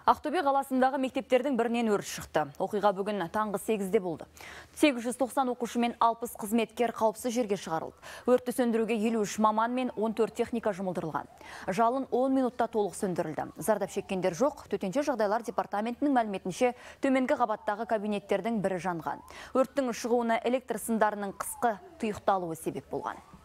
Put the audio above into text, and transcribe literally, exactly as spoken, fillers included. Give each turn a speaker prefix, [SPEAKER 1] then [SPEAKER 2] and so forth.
[SPEAKER 1] Ақтөбе қаласындағы мектептердің бірінен өрт шықты. Оқиға бүгін таңғы сегізде болды. сегіз жүз тоқсан оқушы мен алпыс қызметкер қауіпсіз жерге шығарылды. Өртті сөндіруге елу үш маман мен он төрт техника жұмылдырылған. Жалын он минутта толық сөндірілді. Зардап шеккендер жоқ. Төтенше жағдайлар департаментінің мәліметінше төменгі қабаттағы кабинеттердің бірі жанған. Өрттің шығуына электр сымдарының қысқы тұйықталуы себеп болған.